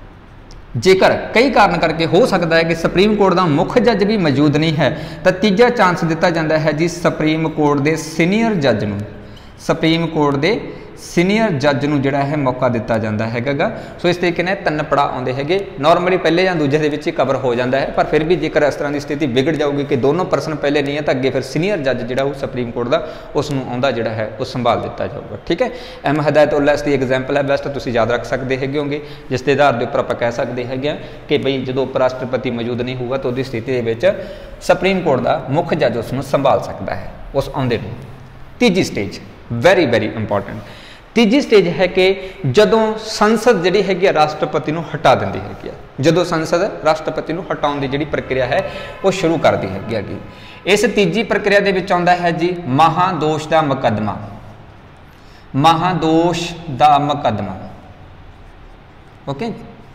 जेकर कई कारण करके हो सकता है कि सुप्रीम कोर्ट का मुख्य जज भी मौजूद नहीं है तो तीजा चांस दिता जाता है जी सुप्रीम कोर्ट के सीनियर जज नूं, सुप्रीम कोर्ट के सीनियर जज नूं जिहड़ा है मौका दिता जाता हैगा। सो इस तरीके तीन पड़ाव आउंदे हैगे। नॉर्मली पहले या दूजे दे विच ही कवर हो जाता है, पर फिर भी जेकर इस तरह की स्थिति बिगड़ जाऊगी कि दोनों परसन पहले नहीं है तो अगे फिर सीनियर जज जिहड़ा वो सुप्रीम कोर्ट का उसनूं आउंदा जिहड़ा है वो संभाल दिता जाऊगा। ठीक है, एम हदायतुल्ला इसकी एग्जाम्पल है, बेस्ट तुसीं याद रख सकते हैगे होंगे, जिस के आधार के उपर आपां कह सकते हैं कि बई जो उप राष्ट्रपति मौजूद नहीं होगा तो उसकी स्थिति दे विच सुप्रीम कोर्ट का मुख्य जज उसनूं संभाल सकता है उस आउंदे नूं। तीजी स्टेज वेरी वेरी इंपॉर्टेंट, तीजी स्टेज है कि जदों संसद जिहड़ी हैगी राष्ट्रपति नूं हटा दिंदी हैगी, जदों संसद राष्ट्रपति नूं हटाउण दी जिहड़ी प्रक्रिया है वो शुरू करदी हैगी। इस तीजी प्रक्रिया दे विच आउंदा है जी महादोष दा मुकदमा, महादोष दा मुकदमा। ओके,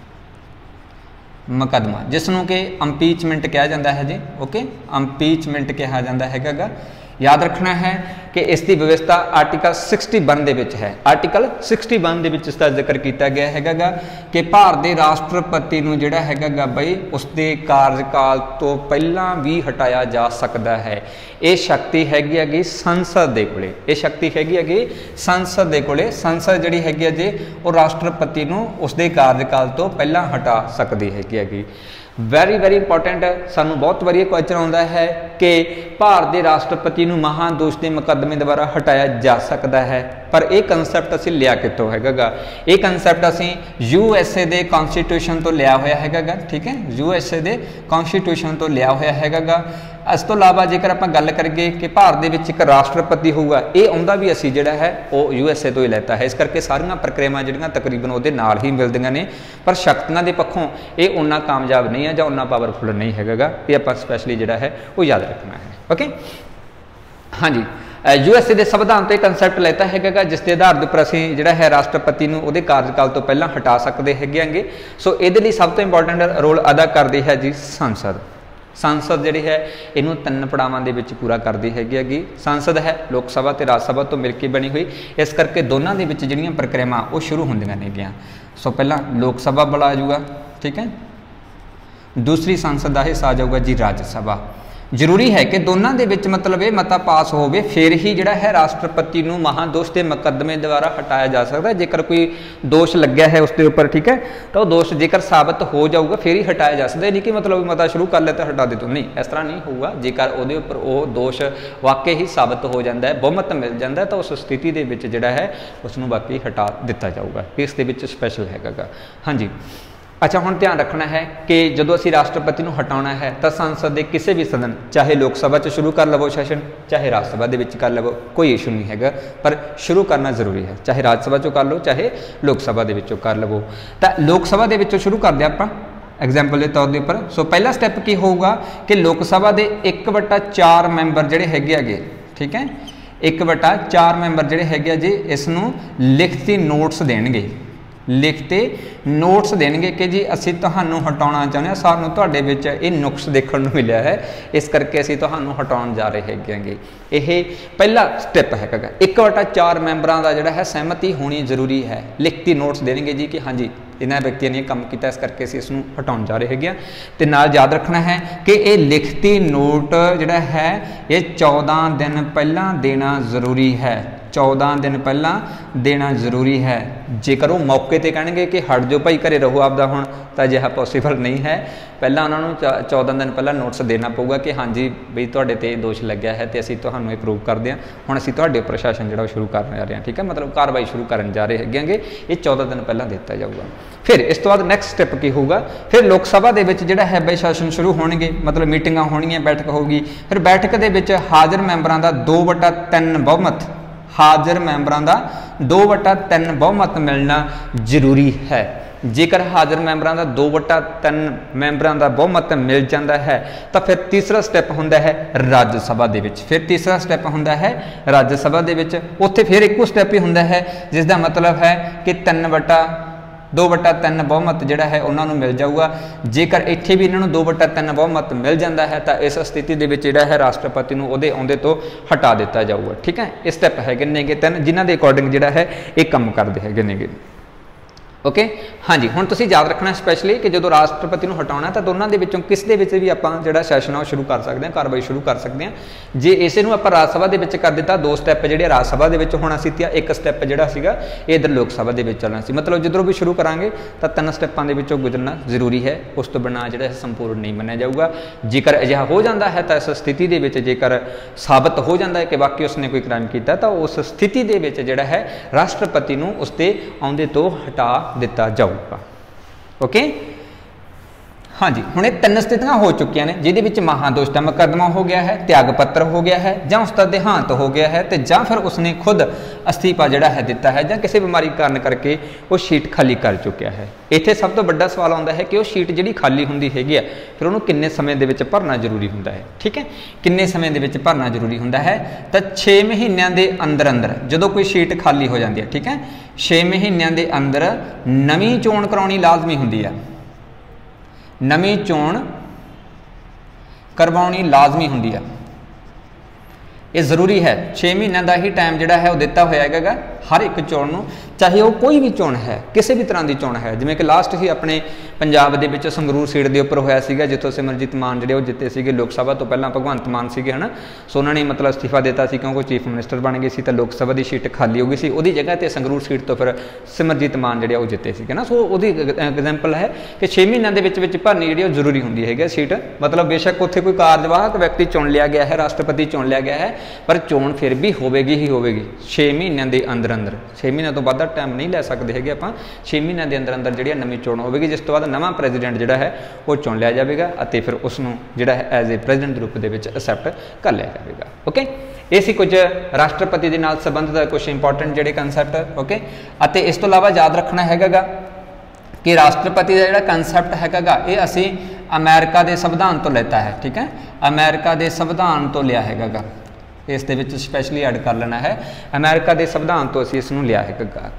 मुकदमा जिसनों कि इंपीचमेंट कहा जाता है जी। ओके, इंपीचमेंट कहा जाता हैगा। याद रखना है कि इसकी व्यवस्था आर्टिकल सिक्सटी वन दे विच है, आर्टिकल सिक्सटी वन दे विच इसका जिक्र किया गया हैगा कि भारत के राष्ट्रपति नूं जिहड़ा हैगा बई उसके कार्यकाल तो पहला भी हटाया जा सकता है। ये शक्ति हैगी हैगी संसद दे कोले, ये शक्ति हैगी हैगी संसद दे कोले। संसद जिहड़ी हैगी जी वो राष्ट्रपति नूं उसके कार्यकाल तो पहला हटा सकती हैगी हैगी। वैरी वैरी इंपॉर्टेंट, सानू बहुत बारी क्वेश्चन आता है कि भारत के राष्ट्रपति नूं महादोष के मुकदमे द्वारा हटाया जा सकता है, पर यह कंसैप्ट असीं लिया कितों हैगा? ये कंसैप्ट असीं यू एस ए दे कॉन्स्टिट्यूशन तो लिया होया हैगा। ठीक है, यू एस ए दे कॉन्स्टिट्यूशन तो लिया होया हैगा। इस तो इलावा जेकर आप गल करिए कि भारत दे विच एक राष्ट्रपति होगा, ये आउंदा भी असीं जिहड़ा है वो यू एस ए तो ही लैता है। इस करके सारियां प्रक्रियावां जिहड़ियां तकरीबन उहदे नाल ही मिलदियां ने, पर शक्तियां दे पक्षों ये उन्ना कामयाब नहीं है जां उन्ना पावरफुल नहीं हैगा। ये आपां स्पैशली जिहड़ा है वो याद रखना है। ओके, हाँ जी, यू एस ए के संविधान तो कंसैप्ट लेता हैगा जिसके आधार के उपर असीं जिहड़ा है राष्ट्रपति नूं उहदे कार्यकाल तो पहला हटा सकते हैगे। सो इहदे लई सब तो इंपॉर्टेंट रोल अदा करदी है जी संसद। संसद जिहड़ी है इनू तीन पड़ावां दे विच पूरा करदी हैगी हैगी। संसद है लोक सभा ते राज सभा तो मिलकर बनी हुई, इस करके दोनों के विच जिहड़ियां प्रक्रियावां वो शुरू होंदियां नेगियां। सो पहला लोक सभा बुला जूगा, ठीक है, दूसरी संसद का हिस्सा आ जाऊगा जी राज सभा। जरूरी है कि दोनों के विच मतलब ये मता पास होवे फिर ही जिहड़ा है राष्ट्रपति नूं महादोष के मुकदमे द्वारा हटाया जा सकता है। जेकर कोई दोष लग्या है उसके उपर ठीक है तो दोष जेकर साबित हो जाऊगा फिर ही हटाया जा सकता है। नहीं कि मतलब मता शुरू कर लिया तो हटा दे तो नहीं, इस तरह नहीं होगा। जेकर उहदे उपर वो दोष वाकई ही साबित हो जाता है, बहुमत मिल जाता है तो उस स्थिति के विच जिहड़ा है उसनूं वाकई हटा दिता जाऊगा। इस दे विच स्पैशल हैगा। हाँ जी अच्छा हुण ध्यान रखना है कि जदों असीं राष्ट्रपति नूं हटाउणा है तो संसद के किसी भी सदन चाहे लोक सभा च शुरू कर लवो सैशन चाहे राज सभा दे विच कर लवो कोई इशू नहीं हैगा, पर शुरू करना जरूरी है। चाहे राज सभा चों कर लो चाहे लोक सभा दे विचों कर लवो। तो लोक सभा दे विचों शुरू करदे आपां एग्जाम्पल के तौर के उपर। सो पहला स्टैप की होगा कि लोक सभा के एक बटा चार मैंबर जिहड़े हैगे अगे ठीक है एक बटा चार मैंबर जिहड़े हैगे जी इसनूं लिखती नोट्स देणगे लिखते नोट्स देंगे कि जी असी तुहानू हटाउणा चाहुंदे हां, सानू तुहाडे विच इह नुक्स देखण नूं मिलिया है इस करके असी तुहानू हटाउण जा रहे हैगे। यह पहला स्टैप हैगा। एक बटा चार मैंबरां दा जिहड़ा है सहमति होनी जरूरी है। लिखती नोट्स देंगे जी कि हाँ जी इन्हां व्यक्तियों ने काम किया इस करके असीं इसनूं हटाउण जा रहे हैगे। ते नाल याद रखना है कि ये लिखती नोट जिहड़ा है ये चौदह दिन पहला देना जरूरी है। चौदह दिन पहला देना जरूरी है। जेकर वो मौके पर कहेंगे कि हट जाओ भाई घरे रहो आपदा हुण तो अजिहा पॉसीबल नहीं है। पहला उन्होंने चौदह दिन पहला नोटिस देना पऊगा कि हाँ जी बई तुहाडे ते दोष लग्या है तो असीं तुहानू ये प्रूव करते हैं। हुण असीं तुहाडे प्रशासन जिहड़ा शुरू करन जा रहे हैं ठीक है मतलब कार्रवाई शुरू करन जा रहे हैगे। ये चौदह दिन पहला दिता जाऊगा। फिर इस तो बाद नैक्सट स्टैप की होगा फिर लोक सभा दे विच जिहड़ा है बई सैशन शुरू होणगे मतलब मीटिंगां होणगीआं बैठक होगी। फिर बैठक दे विच हाज़र मैंबरां दा दो बटा तीन बहुमत हाज़र मैंबरां दा दो बटा तीन बहुमत मिलना जरूरी है। जेकर हाज़र मैंबरां दा दो बटा तीन मैंबरां दा बहुमत मिल जाता है तो फिर तीसरा स्टैप हुंदा है राज्य सभा दे विच। फिर तीसरा स्टैप हुंदा है राज्य सभा दे विच। उत्थे फिर इक्को स्टैप ही हुंदा है जिसका मतलब है कि तीन बटा दो बटा तीन बहुमत जिहड़ा है उन्होंने मिल जाऊगा। जेकर इत्थे भी इन्होंने दो बटा तीन बहुमत मिल जाता है तो इस स्थिति दे विच जिहड़ा है राष्ट्रपति नूं उहदे आउंदे तो हटा दिता जाऊगा ठीक है। इस स्टैप हैगे नेगे तीन जिन्हां दे अकॉर्डिंग जिहड़ा है ये काम करदे हैगे नेगे। ओके हाँ जी हुण तुसीं याद रखना स्पैशली कि जो राष्ट्रपति नूं हटाउणा तो दोनों के विचों किस दे विच भी आपां जिहड़ा सैशन आ शुरू कर सकते हैं कार्रवाई शुरू कर सकते हैं। जे इसे नूं आपां राज सभा दे विच कर दिता दो स्टैप जिहड़े राज सभा दे विच होना सी ते एक स्टैप जिहड़ा सीगा इधर लोक सभा दे विच चलना सी। मतलब जिधरों भी शुरू करांगे तो तीन स्टैपां दे विचों गुजरना जरूरी है। उस तो बिना जिहड़ा संपूर्ण नहीं मन्निया जाऊगा। जेकर अजिहा हो जाता है तो इस स्थिति दे विच जेकर साबित हो जाता है कि वाकई उसने कोई क्राइम किया तो उस स्थिति दे विच जिहड़ा है राष्ट्रपति नूं उसते आउंदे तो हटा दिता जाऊगा। ओके हाँ जी हुणे तीन स्थितियां हो चुकियां ने जिहदे विच महादोष का मुकदमा हो गया है, त्याग पत्र हो गया है, जां उसका देहांत हो गया है तो जां फिर उसने खुद अस्तीफा जिहड़ा है दिता है जां किसी बीमारी कारण करके वो सीट खाली कर चुकिया है। इत्थे सब तो बड़ा सवाल आता है कि वो सीट जिहड़ी खाली हुंदी हैगी आ फिर उहनूं किन्ने समय दे विच भरना जरूरी हुंदा है ठीक है। किन्ने समय दे विच भरना जरूरी हुंदा है तो छे महीनों के अंदर अंदर जदों कोई सीट खाली हो जाती है ठीक है छे महीनों के अंदर नवीं चोण कराउणी लाजमी हुंदी है। नवीं चोण करवाउणी लाजमी हुंदी है। ये जरूरी है। छे महीनों का ही टाइम जिहड़ा है वो दिता होया हैगा हर एक चोण नूं चाहे वो कोई भी चोण है किसी भी तरह की चोण है। जिवें कि लास्ट ही अपने पंजाब दे विच संगरूर सीट के उपर होया सीगा जिथों सिमरजीत मान जिहड़े वो जिते सीगे लोक सभा तो पहलां भगवंत मान सीगे है ना। सो उन्होंने मतलब अस्तीफा दिता सी क्योंकि चीफ मिनिस्टर बन गए सी तो लोक सभा की सीट खाली हो गई सी। उहदी जगह ते संगरूर सीट तो फिर सिमरजीत मान जिहड़े वो जिते सीगे ना। सो उहदी एग्जाम्पल है कि छे महीनों के विच विच भरनी जिहड़ी वो जरूरी हुंदी है सीट। मतलब बेशक उत्थे कोई कार्यवाहक व्यक्ति चुन लिया गया है राष्ट्रपति चुन लिया गया है पर चोण फिर भी होवेगी ही होवेगी छे महीनों के अंदर अंदर। छे महीनों तो वध टाइम नहीं लै सकते है आपां। छे महीनों के अंदर अंदर जिहड़ी नवीं चोण होवेगी जिस तो बाद नवां प्रेजिडेंट जिहड़ा है वो चुन लिया जाएगा और फिर उसनूं जिहड़ा है एज ए प्रेजिडेंट रूप दे विच एक्सैप्ट कर लिया जाएगा। ओके ये सी कुछ राष्ट्रपति के नाल संबंधित कुछ इंपॉर्टेंट जिहड़े कंसैप्ट। ओके और इस तो इलावा याद रखना हैगा कि राष्ट्रपति का जिहड़ा कंसैप्ट हैगा ये असीं अमेरिका के संविधान तो लेता है ठीक है। अमेरिका के संविधान तो लिया हैगा इस दे विच स्पैशली ऐड कर लेना है। अमेरिका के संविधान तो असीं इसनूं लिया हैगा।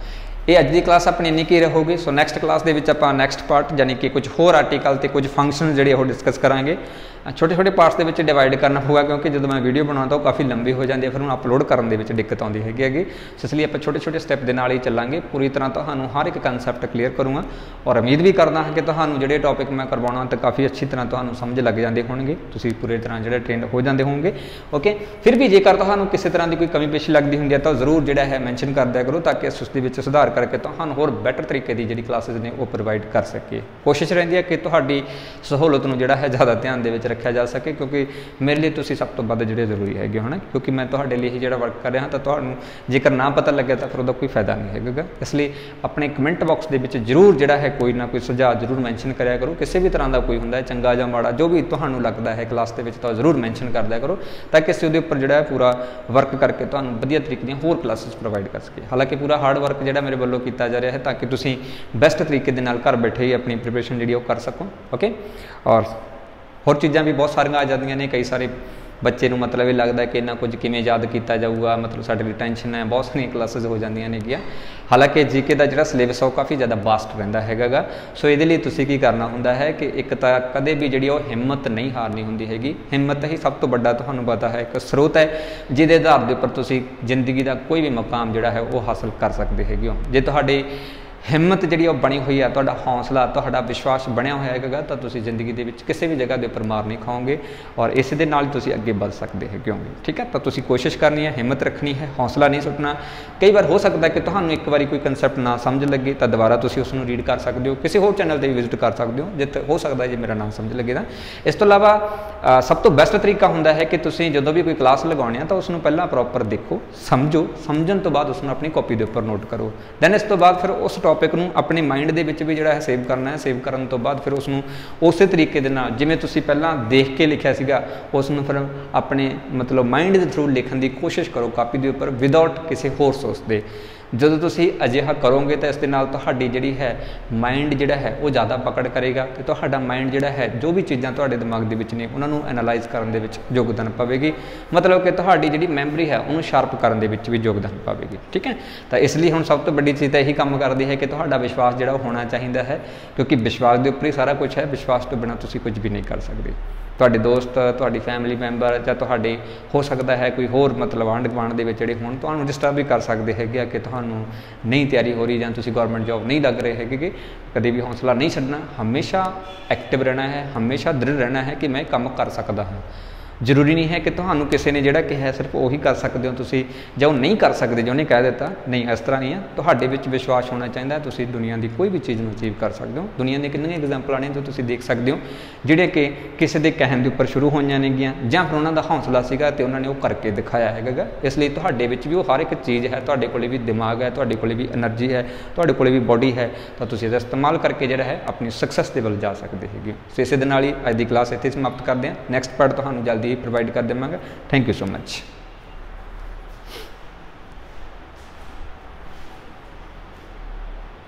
ये अज की क्लास अपनी इन्नी की रहूगी। सो नैक्सट क्लास के आप नैक्सट पार्ट यानी कि कुछ होर आर्टिकल तो कुछ फंक्शन जोड़े वो डिस्कस करांगे। छोटे छोटे पार्ट्स के डिवाइड करना होगा क्योंकि जो मैं वीडियो बनाता वो काफ़ी लंबी हो जाती है, फिर उन्हें अपलोड करने में दिक्कत आती हैगी। सो इसलिए आप छोटे छोटे स्टैप के नाल ही चलांगे। पूरी तरह तो हर एक कंसैप्ट क्लीयर करूँगा और उम्मीद भी करना है कि तू जो टॉपिक मैं करवाना तो काफ़ी अच्छी तरह तो समझ लग जाते होंगे, तुम पूरी तरह जो ट्रेंड हो जाते होंगे। ओके, फिर भी जेकर तो किसी तरह की कोई कमी पेशी लगती होंगी तो जरूर जो है मैंशन कर दिया करो ताकि अस उसके सुधार करके तो होर बैटर तरीके की जी क्लासेज ने वो प्रोवाइड कर सके। कोशिश रही है कि तुहाडी सहूलत में जोड़ा है ज़्यादा ध्यान दे रखा जा सके, क्योंकि मेरे लिए तुसी सब तो वध जिहड़े जरूरी है है ना, क्योंकि मैं तुहाडे लिए ही जिहड़ा वर्क कर रहा तो तुहानूं जेकर ना पता लगे तो फिर उसका कोई फायदा नहीं हैगा। इसलिए अपने कमेंट बॉक्स के विच जरूर जिहड़ा है कोई ना कोई सुझाव जरूर मैंशन कराया करो। किसी भी तरह का कोई हुंदा है चंगा जां माड़ा जो भी तुहानूं लगता है क्लास के विच तो जरूर मैंशन कर दिया करो ताकि असीं उहदे उपर जिहड़ा है पूरा वर्क करके तुहानूं वधिया तरीके दी होर क्लासेस प्रोवाइड कर सके। हालांकि पूरा हार्ड वर्क जिहड़ा मेरे वल्लों कीता जा रहा है ताकि तुसीं बेस्ट तरीके दे नाल घर बैठे ही अपनी प्रिपरेशन जिहड़ी कर सको। ओके, और होर चीज़ां भी बहुत सारियां आ जांदियां ने। कई सारे बच्चे नूं मतलब ये लगता है कि इन्ना कुछ किवें याद किया जाऊगा, मतलब साडे लिए टेंशन है, बहुत सारियां क्लासेस हो जांदियां नेगियां। हालांकि जीके का जिहड़ा सिलेबस है वो काफ़ी ज़्यादा वास्ट रहिंदा हैगा। सो इहदे लई तुसीं की करना हुंदा है कि एक तां कदे भी जिहड़ी ओह हिम्मत नहीं हारनी हुंदी हैगी। हिम्मत ही सब तो वड्डा तुहानूं पता है एक स्रोत है जिहदे आधार दे उपर तुसीं जिंदगी का कोई भी मुकाम जिहड़ा है वो हासिल कर सकते हैगे हो। जे तुहाडे हिम्मत जी बनी हुई है, तुहाडा हौसला तुहाडा विश्वास बनया हुआ है तो तुम जिंदगी के किसी भी जगह के उपर मार नहीं खाओगे और इस दे नाल तुसीं अगे बढ़ सकते हैं क्योंकि ठीक है। तो तुसीं कोशिश करनी है, हिम्मत रखनी है, हौसला नहीं सुटना। कई बार हो सकता है कि तुहानूं एक बार कोई कंसैप्ट ना समझ लगे तो दोबारा तुसीं उसनूं रीड कर सकते हो, किसी होर चैनल पर भी विजिट कर सकते हो जिते हो सकता है जी मेरा नाम समझ लगे ना। इस तो इलावा सब तो बेस्ट तरीका हुंदा है कि तुसीं जदों भी कोई क्लास लगाउणी है तो उसनूं पहलां प्रॉपर देखो, समझो, समझण तो बाद उसनूं अपनी कॉपी के उपर नोट करो। दैन इस तो बाद फिर उस टॉपिक नूं अपने माइंड दे विच भी जिहड़ा है सेव करना है। सेव करन तो बाद फिर उसनूं उस तरीके दे नाल जिवें तुसीं पहलां देख के लिखिया सीगा उसनूं फिर अपने मतलब माइंड दे थ्रू लिखण दी कोशिश करो कापी दे उपर विदाउट किसी होर सोर्स दे। जदों तुसीं अजिहा करोगे तो इस दे नाल तुहाडी जिहड़ी है माइंड जिहड़ा है वो ज़्यादा पकड़ करेगा तो तुहाडा माइंड जिहड़ा है जो भी चीज़ां तुहाडे दिमाग दे विच ने उन्हां नूं एनालाइज करन दे विच योगदान पावेगी, मतलब कि तुहाडी जिहड़ी मैमरी है उन्होंने शार्प करन दे विच भी योगदान पावेगी। ठीक है, तो इसलिए हुण सब तो वड्डी चीज़ यही काम करती है कि तुहाडा विश्वास जिहड़ा होना चाहिए है, क्योंकि विश्वास के उपर ही सारा कुछ है। विश्वास तो बिना तुसीं कुछ भी नहीं कर सकते। तुहाडे दोस्त, तुहाडी फैमिली मैंबर जां तुहाडे हो सकता है कोई होर मतलब आंढ गुआंढ दे विच जिहड़े होण तुहानूं डिस्टर्ब भी कर सकते हैं कि तुहानूं नहीं तैयारी हो रही जां तुसीं गौरमेंट जॉब नहीं लग रहे है। कभी भी हौसला नहीं छड्डना, हमेशा एक्टिव रहना है, हमेशा दृढ़ रहना है कि मैं काम कर सकता हाँ। जरूरी नहीं है कि तुहानूं किसी ने जिहड़ा कहा सिर्फ उही कर सकते हो तुसीं जो नहीं कर सकते जो उन्हें कह दिता नहीं, इस तरह नहीं है। तुहाडे विच विश्वास होना चाहिए, तुसीं दुनिया की कोई भी चीज़ नूं अचीव कर सकते हो। दुनिया दी कितनी एग्जाम्पल ने तो तुसीं देख सकते हो जिहड़े कि किसी के कहण दे उपर शुरू होईयां नेगियां जां फिर उन्हां दा हौसला सीगा ते उन्हां ने वो करके दिखाया हैगा। इसलिए तुहाडे विच भी वो हर एक चीज़ है, तुहाडे कोल भी दिमाग है, तुहाडे कोल भी एनर्जी है, तुहाडे कोल भी बॉडी है, तो तुसीं इसदा इस्तेमाल करके जिहड़ा है अपनी सक्सैस दे वल जा सकते हैगे। सो इस दे नाल ही अज दी क्लास इत्थे समाप्त करते हैं। नैक्सट पार्ट तुहानूं जल्दी ही प्रोवाइड कर देवांगा। Thank you so much.